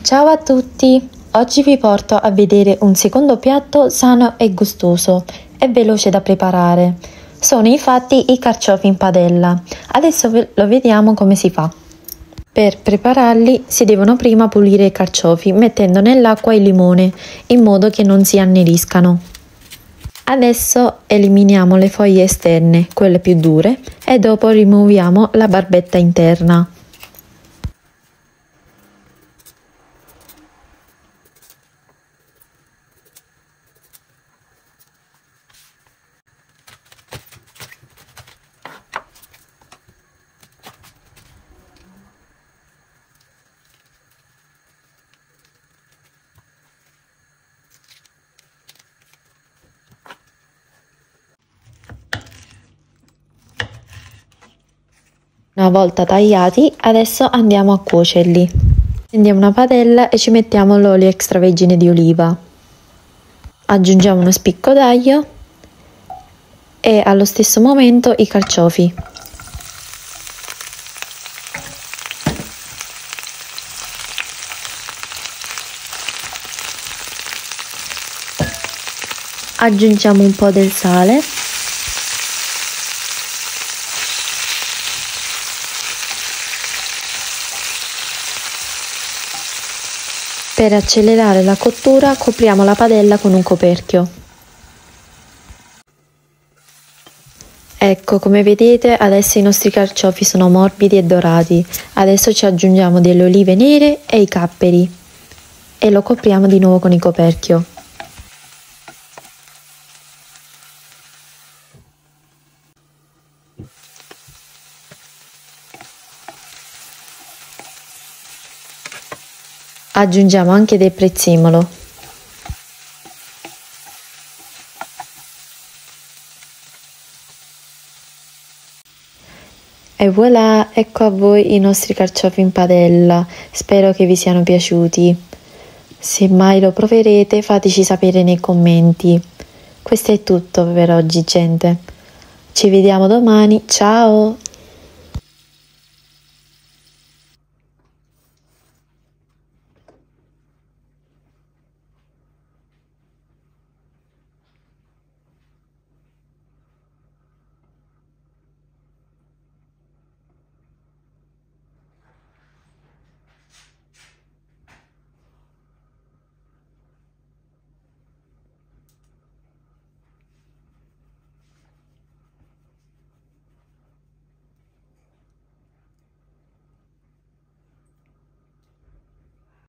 Ciao a tutti! Oggi vi porto a vedere un secondo piatto sano e gustoso e veloce da preparare. Sono infatti i carciofi in padella. Adesso lo vediamo come si fa. Per prepararli si devono prima pulire i carciofi mettendo nell'acqua il limone in modo che non si anneriscano. Adesso eliminiamo le foglie esterne, quelle più dure, e dopo rimuoviamo la barbetta interna. Una volta tagliati, adesso andiamo a cuocerli. Prendiamo una padella e ci mettiamo l'olio extravergine di oliva. Aggiungiamo uno spicco d'aglio e allo stesso momento i carciofi. Aggiungiamo un po' del sale. Per accelerare la cottura copriamo la padella con un coperchio. Ecco, come vedete adesso i nostri carciofi sono morbidi e dorati. Adesso ci aggiungiamo delle olive nere e i capperi e lo copriamo di nuovo con il coperchio. Aggiungiamo anche del prezzemolo. E voilà, ecco a voi i nostri carciofi in padella. Spero che vi siano piaciuti. Se mai lo proverete, fateci sapere nei commenti. Questo è tutto per oggi, gente. Ci vediamo domani. Ciao!